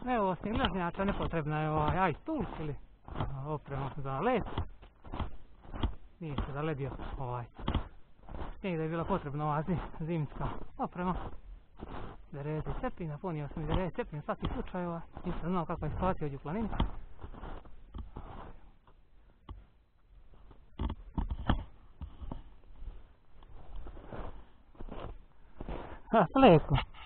Evo, osim ležnjača nepotrebna je ice tools ili oprema za led. Nije se zaledio snijeg da je bila potrebna ova zimska oprema. Dereze cepina, ponio sam i dereze cepina svaki slučaj, nisam znao kakva je situacija ovdje u planini. Leko.